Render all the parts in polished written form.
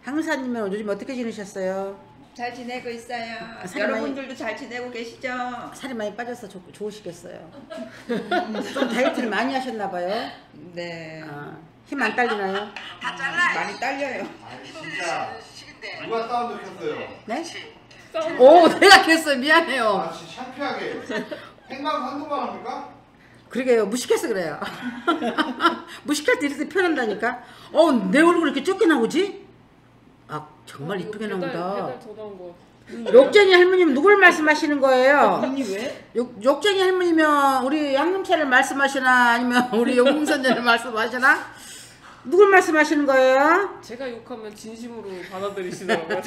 항사님은 요즘 어떻게 지내셨어요? 잘 지내고 있어요. 여러분들도 많이, 잘 지내고 계시죠? 살이 많이 빠져서 좋으시겠어요. 좀 다이어트를 많이 하셨나봐요. 네. 힘 안 딸리나요? 다 잘라요. 많이 딸려요. 아니 진짜 누가 다운도 켰어요? 네? 오, 내가 켰어요. 미안해요. 아 진짜 창피하게 생방 한동안 합니까? 그러게요. 무식해서 그래요. 무식할 때 이렇게 표현한다니까. 내 얼굴 이렇게 좁게 나오지? 아, 정말 이쁘게 나온다. 욕쟁이 할머님 누굴 말씀하시는 거예요? 언니 왜? 욕쟁이 할머니면 우리 양념차를 말씀하시나 아니면 우리 용궁선전을 말씀하시나? 누굴 말씀하시는 거예요? 제가 욕하면 진심으로 받아들이시더라고요.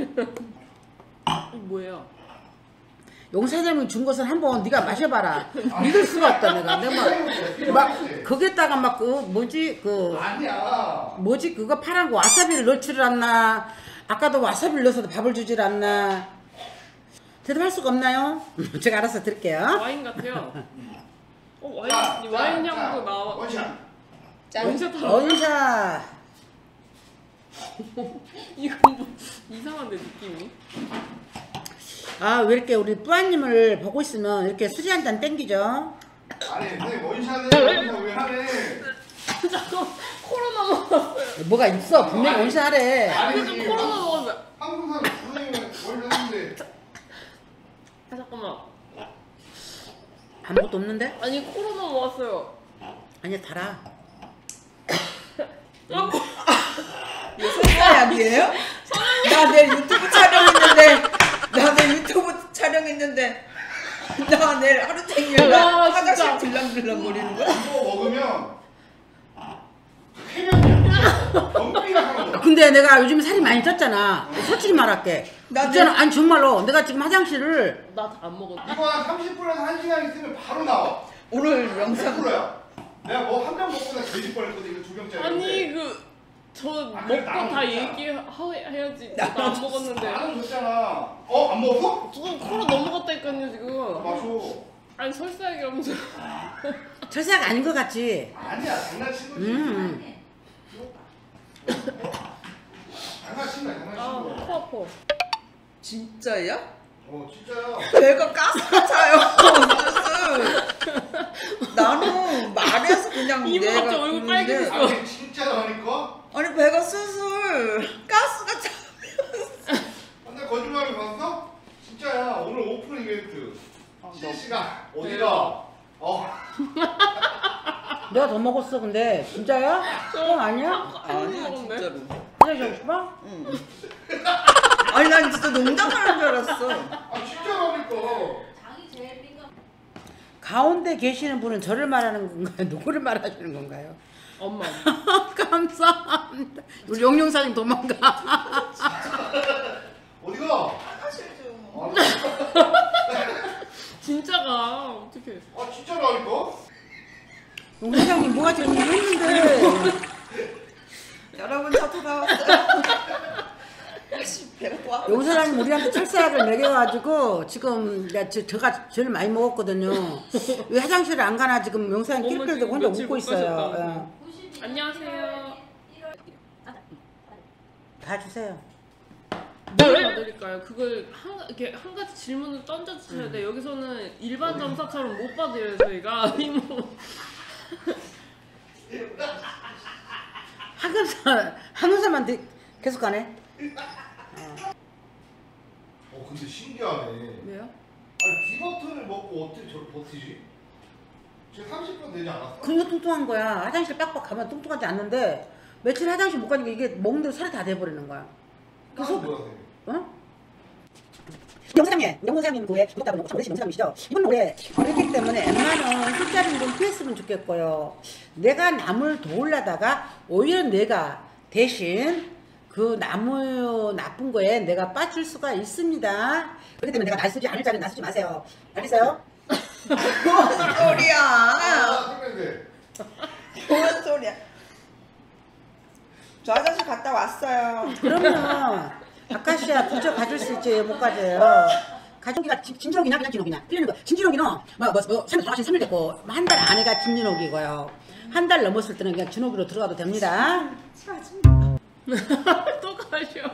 뭐예요? 용사장님 준 것은 한번 네가 마셔봐라. 믿을 수가 없다 내가. 막 거기에다가 막 그 뭐지 아니야. 뭐지 그거 파란 거 와사비를 넣지를 않나? 아까도 와사비를 넣어서도 밥을 주질 않나? 대답할 수가 없나요? 제가 알아서 드릴게요. 와인 같아요. 와인 향도 나와. 원샷. 원샷 하라고? 원샷. 이거 뭐 이상한데 느낌이? 왜 이렇게 우리 뿌아님을 보고 있으면 이렇게 술이 한 잔 땡기죠? 아니 선생님 원샷을 왜 하네? 잠깐 코로나 먹었어요. 뭐가 있어? 분명히 원샷 하래. 아니지. 코로나 먹었어요. 한국 사람 선생님은 원샷 했는데 잠깐만. 아무것도 없는데? 아니 코로나 먹었어요. 아니야 달아. 이거 설사약이에요? 나 내일 유튜브 촬영했는데 나 내일 하루 종일 화장실 들렁들렁거리는 거야? 이거 먹으면 쾌변이야. 덤비가 하는 거. 근데 내가 요즘 살이 많이 쪘잖아. 솔직히 말할게. 있잖아. 아니 정말로 내가 지금 화장실을 나 다 안 먹었어. 이거 한 30분에서 1시간 있으면 바로 나와. 오늘 영상 100%야. 내가 뭐 한 병 먹고 나 돼지 뻔했거든. 이거 2병짜리. 아니 저 먹고 다 얘기해야지. 나 안 먹었는데. 나는 줬잖아. 안 먹었어? 저 코로 넘어갔다니까요 지금. 마셔. 아니 설사약이라면서. 철사가 아닌 것 같지? 아니야, 장난친 거지. 장난친 거야, 장난친 거. 코 아파. 진짜야? 진짜야. 배가 가스가 차요. 나는 말해서 그냥 이모 내가 갑자기 얼굴 그러는데 빨개졌어. 아니, 진짜라니까? 아니 배가 슬슬 가스가 차. 근데 거짓말을 봤어? 진짜야. 오늘 오픈 이벤트. 실시간. 어디가? 대박. 내가 더 먹었어. 근데 진짜야? 뻥 아니야? 아니야 먹었네. 진짜로. 화장실 싶어? 응. 아니 난 진짜 농담하는 줄 알았어. 진짜라니까. 가운데 계시는 분은 저를 말하는 건가요? 누구를 말하시는 건가요? 엄마. 감사합니다. 우리 용용사님 도망가. 어디가? 화장실 좀. 진짜가 어떻게? 진짜라니까? 용사장님 뭐가 지금 이거 했는데. 여러분 저 돌아왔어요. 배가 또 아파. 용사장님 우리한테 철사약을 먹여가지고 지금 제가 제일 많이 먹었거든요. 왜 화장실을 안 가나 지금 용사장님 낄낄 대고 혼자 웃고 있어요. 안녕하세요. 다 주세요. 뭘 받을까요? 그걸 이렇게 한 가지 질문을 던져주셔야 돼. 여기서는 일반 점사처럼 못 받아요 저희가. 이모. 한의사만 계속 가네. 근데 신기하네. 왜요? 아니, 디버튼을 먹고 어떻게 저를 버티지? 지금 30분 되지 않았어? 그러니까 뚱뚱한 거야. 화장실 빡빡 가면 뚱뚱하지 않는데 며칠 화장실 못 가니까 이게 먹는 대로 살이 다 돼버리는 거야. 그래서 뭐야, 선생님? 영사장님, 영사장님 그에 구독자분 오래신 영사장님이시죠? 이분 올해 그렇기 때문에 웬만한 술자리는 좀 피했으면 좋겠고요. 내가 남을 도우려다가 오히려 내가 대신 그 나무 나쁜 거에 내가 빠질 수가 있습니다. 그렇기 때문에 내가 날 쓰지 않을 자리는 날 쓰지 마세요. 알겠어요? 뭔 소리야? 선생님. 뭔 소리야? 저 화장실 갔다 왔어요. 그러면 아카시아 부적 가질 수 있지 못 가져요. 가족이가 진진옥이나 그냥 진옥이냐 틀리는 거. 진진옥이는 돌아가신 3일 됐고 한 달 안에가 진진옥이고요. 한 달 넘었을 때는 그냥 진옥으로 들어가도 됩니다. 또 가셔.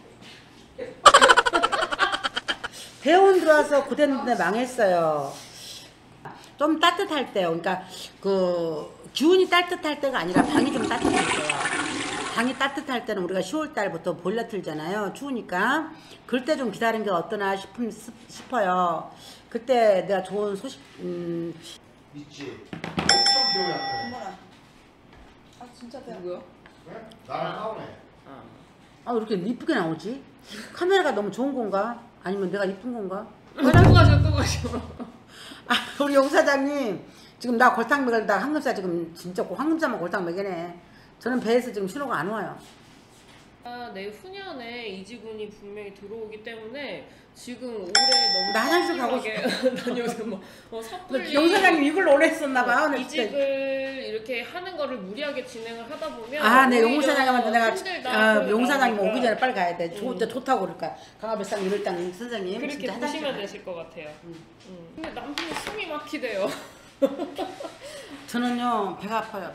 대원 들어와서 고됐는데 망했어요. 좀 따뜻할 때요. 그러니까 그 기운이 따뜻할 때가 아니라 방이 좀 따뜻할 때요. 방이 따뜻할 때는 우리가 10월 달부터 보일러 틀잖아요. 추우니까. 그럴 때 좀 기다린 게 어떠나 싶어요. 그때 내가 좋은 소식 있지. 엄청 기억이 안 나. 엄마랑. 아 진짜 배워. 누구야? 네? 나랑 싸우네. 아, 왜 이렇게 이쁘게 나오지? 카메라가 너무 좋은 건가? 아니면 내가 이쁜 건가? 또 가셔, 또 가셔. 아, 우리 용 사장님 지금 나 골탕 먹을다 황금사 지금 진짜 황금사만 골탕 먹이네. 저는 배에서 지금 신호가 안 와요. 내후년에 이지군이 분명히 들어오기 때문에 지금 올해 너무 나 화장실 가고 난 요새 뭐 섣불리 용 사장님 이걸 원했었나 봐. 나 진짜. 이직을 이렇게 하는 거를 무리하게 진행을 하다 보면 아, 네, 용 오히려 사장님한테 내가 힘들다, 용 사장님 그러니까. 오기 전에 빨리 가야 돼. 진짜 좋다고 그럴까. 강화별상 이럴 땅 선생님 그렇게 진짜 화장실 보시면 가야 돼. 되실 것 같아요. 근데 남편이 숨이 막히대요. 저는요 배가 아파요.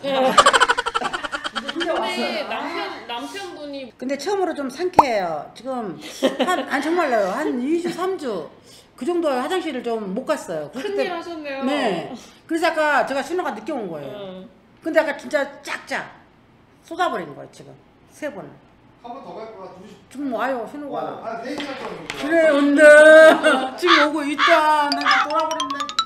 근데 남편분이 근데 처음으로 좀 상쾌해요. 지금 아니 정말로요. 한 2주, 3주 그 정도 화장실을 좀 못 갔어요. 그럴 큰일 때- 하셨네요. 네. 그래서 아까 제가 신호가 늦게 온 거예요. 응. 근데 아까 진짜 짝짝 쏟아버린 거예요 지금 3번을. 한 번 더 갈 거야. 2시. 지금 와요 신호가. 한 3시간 정도. 그래 근데 지금 오고 있다. 나 돌아버린다.